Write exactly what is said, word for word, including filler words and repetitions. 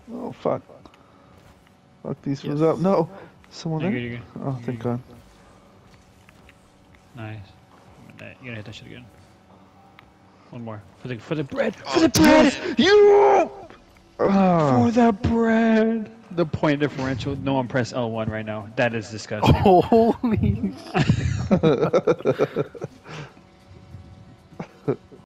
Oh fuck. Fuck these Yes. fools up. No! Someone You're there? good, you're good. Oh, thank God. Nice. You're gonna hit that shit again. One more. For the for the bread! For Oh, the bread! yes! You! For the bread! The point differential. No one press L one right now. That is disgusting. Holy